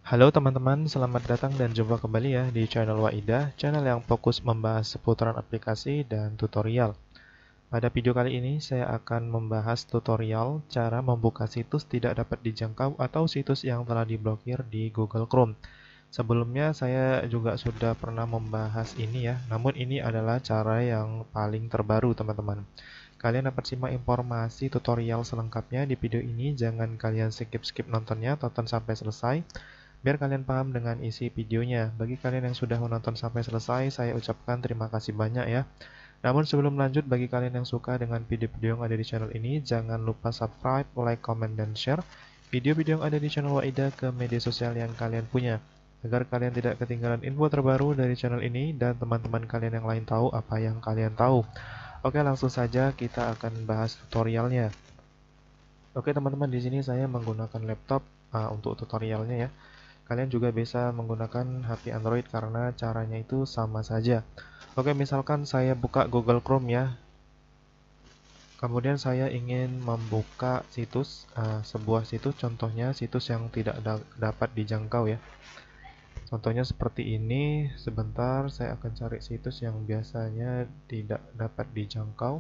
Halo teman-teman, selamat datang dan jumpa kembali ya di channel Waidah, channel yang fokus membahas seputaran aplikasi dan tutorial. Pada video kali ini saya akan membahas tutorial cara membuka situs tidak dapat dijangkau atau situs yang telah diblokir di Google Chrome. Sebelumnya saya juga sudah pernah membahas ini ya, namun ini adalah cara yang paling terbaru teman-teman. Kalian dapat simak informasi tutorial selengkapnya di video ini, jangan kalian skip nontonnya, tonton sampai selesai biar kalian paham dengan isi videonya. Bagi kalian yang sudah menonton sampai selesai, saya ucapkan terima kasih banyak ya. Namun sebelum lanjut, bagi kalian yang suka dengan video-video yang ada di channel ini, jangan lupa subscribe, like, comment, dan share video-video yang ada di channel Waidah ke media sosial yang kalian punya, agar kalian tidak ketinggalan info terbaru dari channel ini dan teman-teman kalian yang lain tahu apa yang kalian tahu. Oke, langsung saja kita akan bahas tutorialnya. Oke teman-teman, di sini saya menggunakan laptop untuk tutorialnya ya. Kalian juga bisa menggunakan HP Android karena caranya itu sama saja. Oke, misalkan saya buka Google Chrome ya. Kemudian saya ingin membuka situs, sebuah situs, contohnya situs yang tidak dapat dijangkau ya. Contohnya seperti ini. Sebentar, saya akan cari situs yang biasanya tidak dapat dijangkau.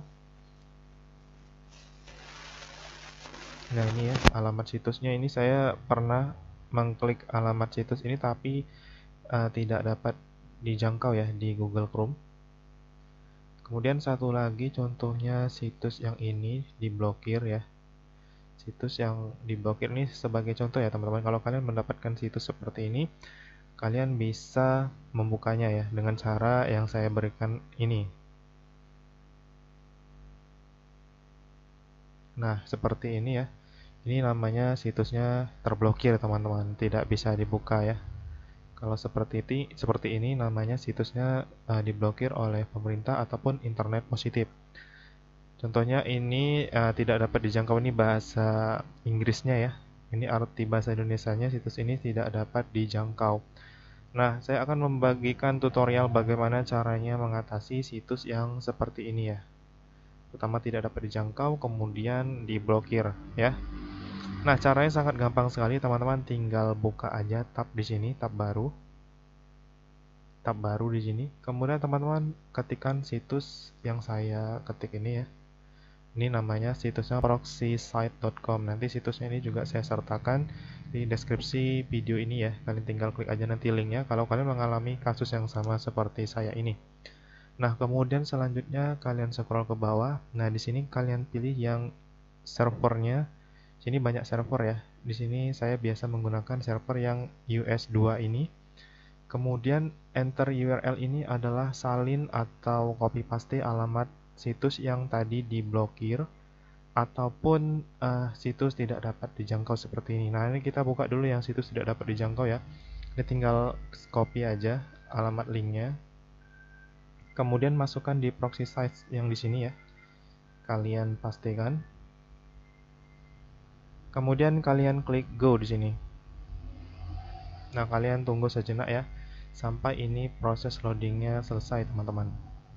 Nah ini ya, alamat situsnya ini saya pernah mengklik alamat situs ini tapi tidak dapat dijangkau ya di Google Chrome. Kemudian satu lagi contohnya situs yang ini diblokir ya. Situs yang diblokir ini sebagai contoh ya teman-teman. Kalau kalian mendapatkan situs seperti ini, kalian bisa membukanya ya dengan cara yang saya berikan ini. Nah, seperti ini ya. Ini namanya situsnya terblokir teman-teman, tidak bisa dibuka ya. Kalau seperti ini namanya situsnya diblokir oleh pemerintah ataupun internet positif. Contohnya ini tidak dapat dijangkau, ini bahasa Inggrisnya ya. Ini arti bahasa Indonesianya, situs ini tidak dapat dijangkau. Nah, saya akan membagikan tutorial bagaimana caranya mengatasi situs yang seperti ini ya. Pertama tidak dapat dijangkau, kemudian diblokir ya. Nah, caranya sangat gampang sekali teman-teman, tinggal buka aja tab di sini, tab baru di sini. Kemudian teman-teman ketikkan situs yang saya ketik ini ya. Ini namanya situsnya proxysite.com. Nanti situsnya ini juga saya sertakan di deskripsi video ini ya. Kalian tinggal klik aja nanti linknya kalau kalian mengalami kasus yang sama seperti saya ini. Nah, kemudian selanjutnya kalian scroll ke bawah. Nah, di sini kalian pilih yang servernya. Sini banyak server ya. Di sini saya biasa menggunakan server yang US2 ini. Kemudian enter URL ini adalah salin atau copy paste alamat situs yang tadi diblokir ataupun situs tidak dapat dijangkau seperti ini. Nah, ini kita buka dulu yang situs tidak dapat dijangkau ya. Ini tinggal copy aja alamat linknya. Kemudian masukkan di proxy site yang di sini ya. Kalian pastikan. Kemudian kalian klik go di sini. Nah, kalian tunggu sejenak ya sampai ini proses loadingnya selesai teman-teman.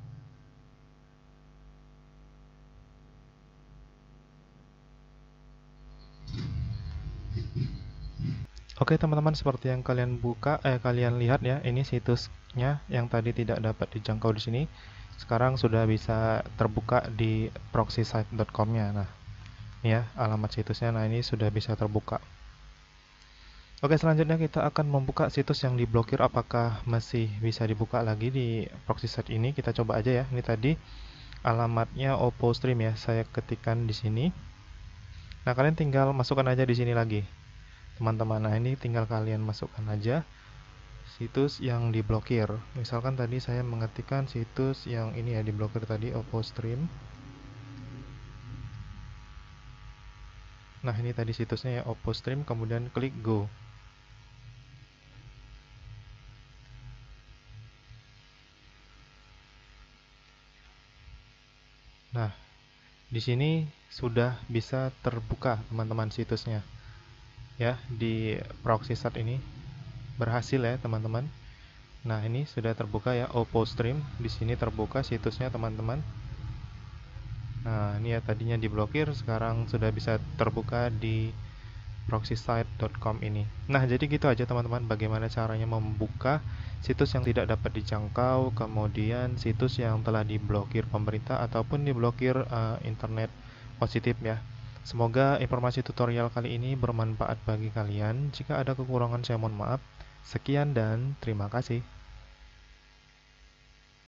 Oke teman-teman, seperti yang kalian kalian lihat ya, ini situsnya yang tadi tidak dapat dijangkau di sini. Sekarang sudah bisa terbuka di proxysite.com-nya. Nah, ya alamat situsnya. Nah, ini sudah bisa terbuka. Oke, selanjutnya kita akan membuka situs yang diblokir. Apakah masih bisa dibuka lagi di proxy site ini? Kita coba aja ya. Ini tadi alamatnya Oppo Stream ya. Saya ketikkan di sini. Nah, kalian tinggal masukkan aja di sini lagi, teman-teman. Nah, ini tinggal kalian masukkan aja situs yang diblokir. Misalkan tadi saya mengetikkan situs yang ini ya diblokir tadi, Oppo Stream. Nah, ini tadi situsnya ya, Oppo Stream. Kemudian klik go. Nah, di sini sudah bisa terbuka teman-teman situsnya. Ya, di proxy site ini berhasil ya, teman-teman. Nah, ini sudah terbuka ya, Oppo Stream. Di sini terbuka situsnya, teman-teman. Nah, ini ya tadinya diblokir, sekarang sudah bisa terbuka di proxysite.com ini. Nah, jadi gitu aja teman-teman, bagaimana caranya membuka situs yang tidak dapat dijangkau, kemudian situs yang telah diblokir pemerintah ataupun diblokir internet positif ya. Semoga informasi tutorial kali ini bermanfaat bagi kalian. Jika ada kekurangan saya mohon maaf. Sekian dan terima kasih.